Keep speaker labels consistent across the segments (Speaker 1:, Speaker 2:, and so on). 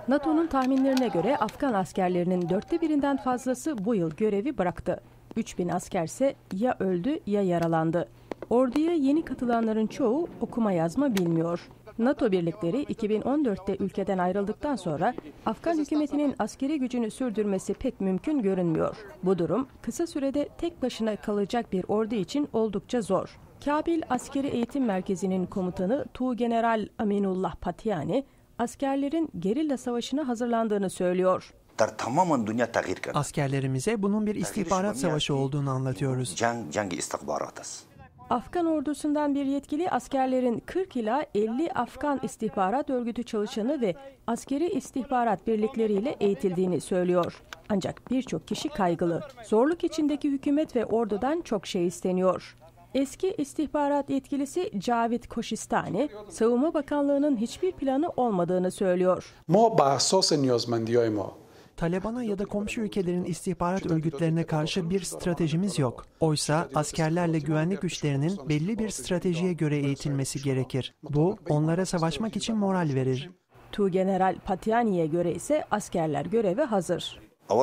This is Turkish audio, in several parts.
Speaker 1: NATO'nun tahminlerine göre Afgan askerlerinin 1/4'ünden fazlası bu yıl görevi bıraktı. 3000 askerse ya öldü ya yaralandı. Orduya yeni katılanların çoğu okuma yazma bilmiyor. NATO birlikleri 2014'te ülkeden ayrıldıktan sonra Afgan hükümetinin askeri gücünü sürdürmesi pek mümkün görünmüyor. Bu durum kısa sürede tek başına kalacak bir ordu için oldukça zor. Kabil Askeri Eğitim Merkezi'nin komutanı Tuğgeneral Aminullah Patiani, askerlerin gerilla savaşına hazırlandığını söylüyor.
Speaker 2: Askerlerimize bunun bir istihbarat savaşı olduğunu anlatıyoruz.
Speaker 1: Afgan ordusundan bir yetkili askerlerin 40 ila 50 Afgan istihbarat örgütü çalışanı ve askeri istihbarat birlikleriyle eğitildiğini söylüyor. Ancak birçok kişi kaygılı. Zorluk içindeki hükümet ve ordudan çok şey isteniyor. Eski istihbarat yetkilisi Cavit Koşistani, Savunma Bakanlığı'nın hiçbir planı olmadığını söylüyor.
Speaker 2: Taliban'a ya da komşu ülkelerin istihbarat örgütlerine karşı bir stratejimiz yok. Oysa askerlerle güvenlik güçlerinin belli bir stratejiye göre eğitilmesi gerekir. Bu, onlara savaşmak için moral verir.
Speaker 1: Tuğgeneral Patiani'ye göre ise askerler göreve hazır.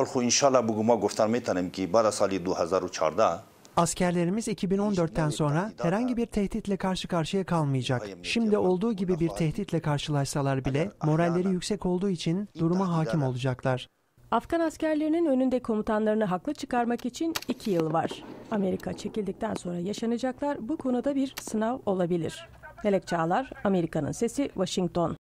Speaker 2: Askerlerimiz 2014'ten sonra herhangi bir tehditle karşı karşıya kalmayacak. Şimdi olduğu gibi bir tehditle karşılaşsalar bile moralleri yüksek olduğu için duruma hakim olacaklar.
Speaker 1: Afgan askerlerinin önünde komutanlarını haklı çıkarmak için 2 yıl var. Amerika çekildikten sonra yaşanacaklar bu konuda bir sınav olabilir. Melek Çağlar, Amerika'nın Sesi, Washington.